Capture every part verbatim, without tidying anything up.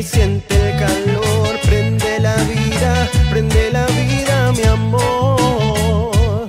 y siente el calor. Prende la vida, prende la vida, mi amor.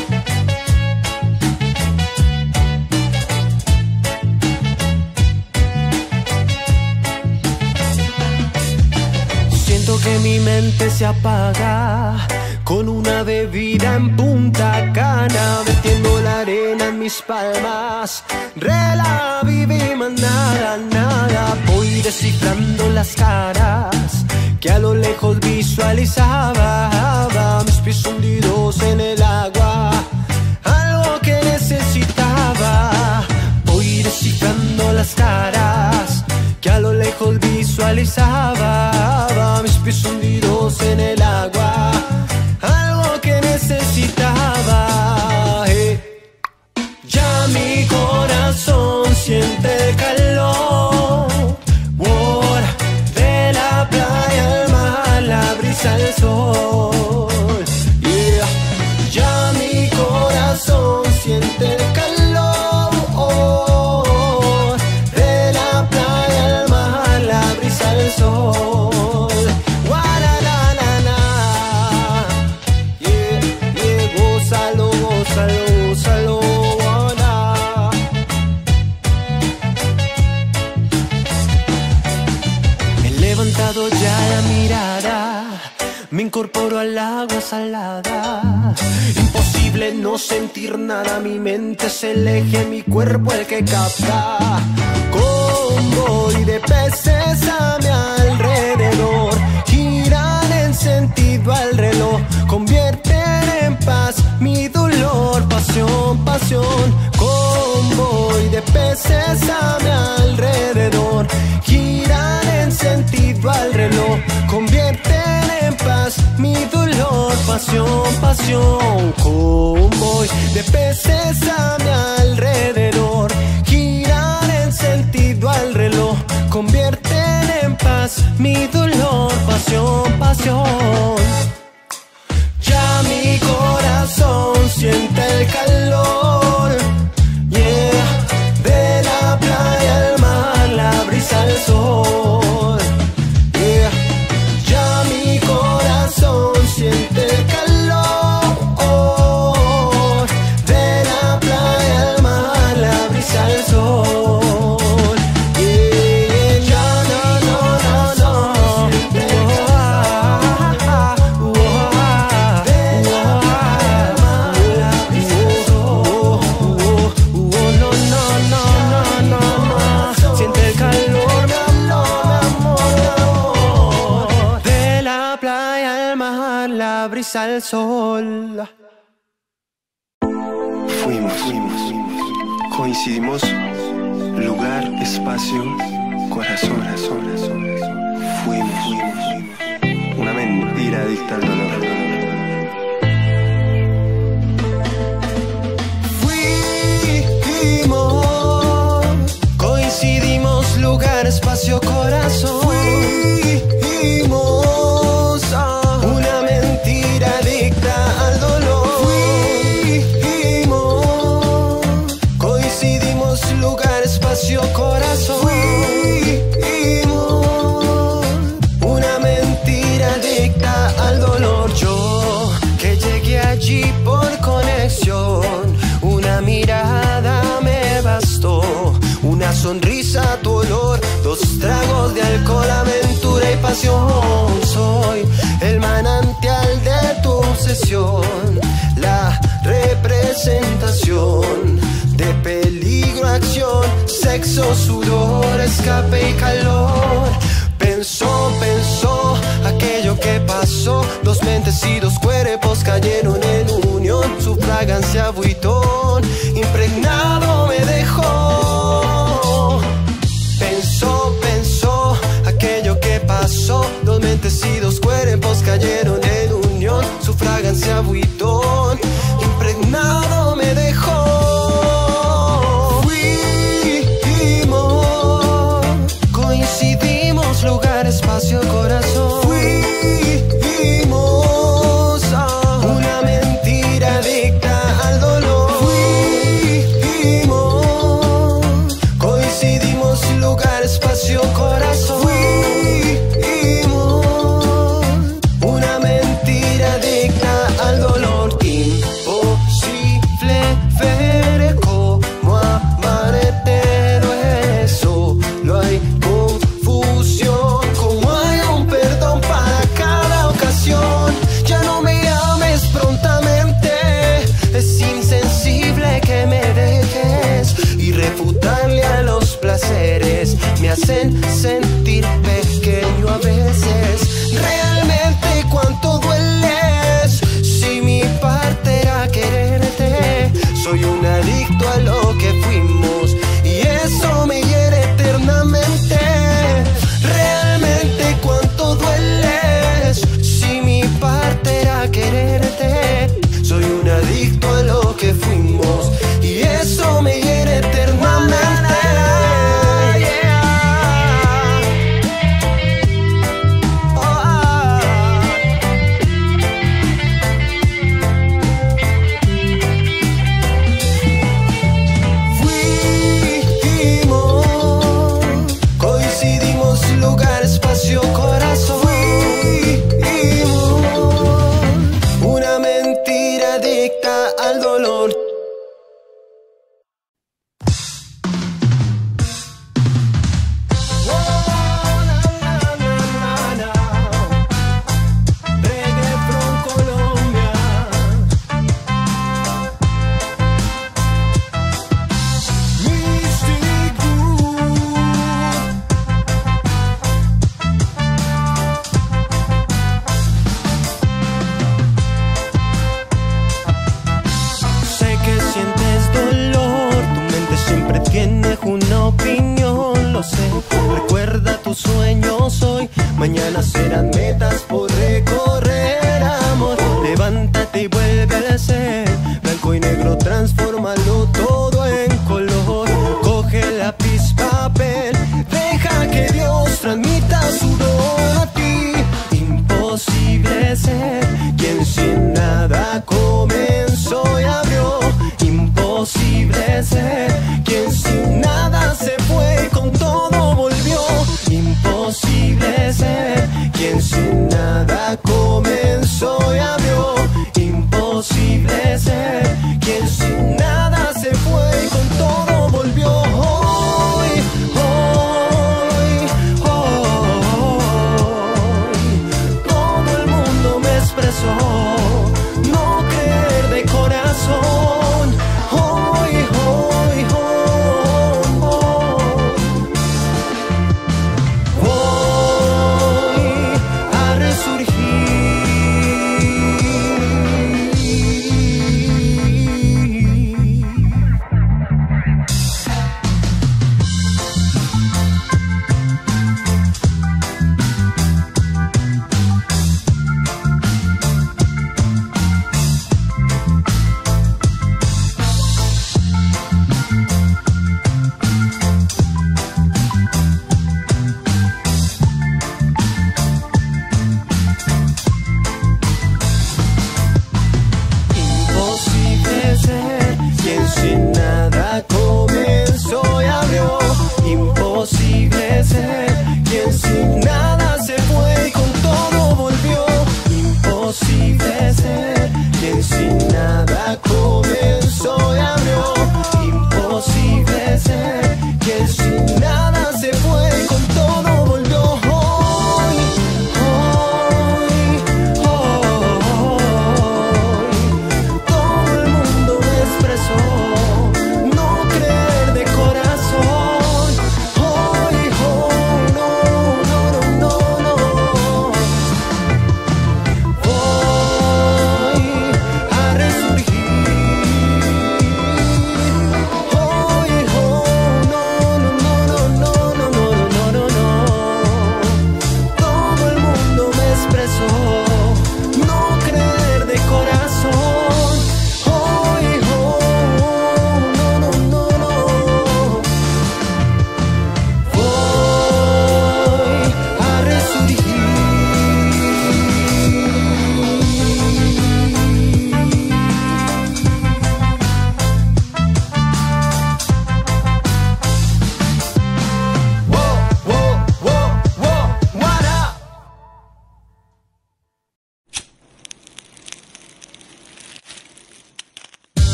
Siento que mi mente se apaga con una bebida en Punta Cana, vertiendo la arena en mis palmas. Rela, vivimos nada, nada. Voy descifrando las caras que a lo lejos visualizaba. Mis pies hundidos en el agua, algo que necesitaba. Voy descifrando las caras que a lo lejos visualizaba. Mis pies hundidos en el agua, algo que necesitaba. eh. Ya mi corazón siente el calor, oh, de la playa al mar, la brisa al sol. Yeah. Ya mi corazón siente el calor, oh, de la playa al mar, la brisa al sol. Ya la mirada, me incorporo al agua salada. Imposible no sentir nada, mi mente es el eje, mi cuerpo el que capta. Convoy de peces a mi alrededor, giran en sentido al reloj, convierten en paz mi dolor. Pasión, pasión, convoy de peces a mi alrededor, giran en sentido al reloj, convierten en paz mi dolor. Pasión, pasión, convoy de peces a mi alrededor, giran en sentido al reloj, convierten en paz mi dolor. Pasión, pasión. Ya mi corazón siente el calor, yeah, de la playa al mar, la brisa al sol. Yeah. Ya mi corazón siente el calor, oh, de la playa al mar, la brisa al sol. Yeah. Ya no, no, no, no. Siente el calor, oh, de la playa al mar, la brisa al sol. Oh, oh, no, no, no, no, no, no. Siente el calor, mi amor, de la playa al mar, la brisa al sol. Fuimos, fuimos, coincidimos, lugar, espacio, corazón, corazón, fuimos, fuimos, una mentira adicta al dolor. Fuimos, coincidimos, lugar, espacio, corazón. Fuimos, ah, una mentira adicta al dolor. Fuimos, coincidimos, lugar, espacio, corazón. Fuimos, una mentira adicta al dolor. Yo que llegué allí por conexión, una mirada me bastó, una sonrisa, tu olor, dos tragos de alcohol, aventura y pasión. Soy el manantial de tu obsesión, la representación de peligro, acción, sexo, sudor, escape y calor. Pensó, pensó aquello que pasó, dos mentes y dos cuerpos cayeron en unión, su fragancia buitón impregnado me dejó. Pensó, pensó aquello que pasó, dos mentes y dos cuerpos cayeron en unión, su fragancia buitón impregnado me dejó. Fuimos, coincidimos, lugar, espacio, corazón. Fuimos, ah, una mentira adicta al dolor. Fuimos, darle a los placeres me hacen sentir pequeño a veces. Realmente cuánto dueles si mi parte era quererte. Soy un adicto a lo que fuimos y eso me hiere eternamente. Realmente cuánto dueles si mi parte era quererte. Soy un adicto a lo que fuimos y eso me hiere eternamente.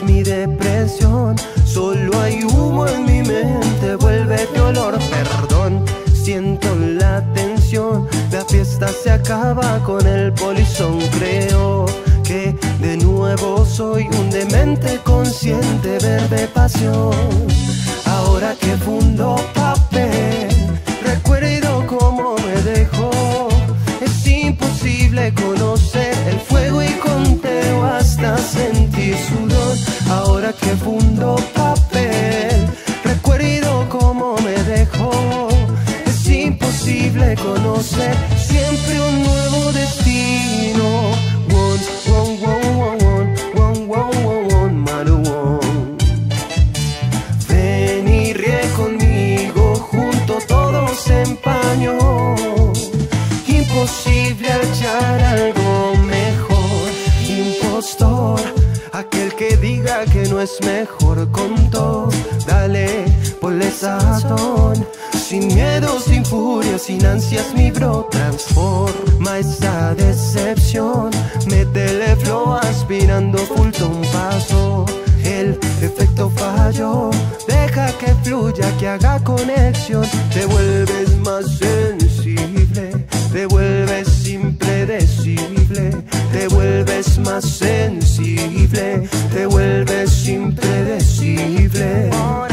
mi depresión. Solo hay humo en mi mente, vuélvete olor, perdón. Siento la tensión, la fiesta se acaba con el polizón. Creo que de nuevo soy un demente consciente, verde pasión. Ahora que fundo papel, recuerdo cómo me dejó. Es imposible conocer el fuego y conteo hasta sentir sudor. Ahora que fundo papel, recuerdo cómo me dejó. Es imposible conocer siempre un nuevo destino. One, one, one, one, one, one, one, one, mano, one. Ven y ríe conmigo, junto todo se empañó. Imposible hallar algo mejor. Impostor, aquel que diga que no es mejor con todo. Dale, ponle sazón. Sin miedo, sin furia, sin ansias, mi bro, transforma esa decepción. Métele flow aspirando full un paso. El efecto falló, deja que fluya, que haga conexión. Te vuelves más sensible, te vuelves impredecible. Te vuelves más sensible, te vuelves impredecible.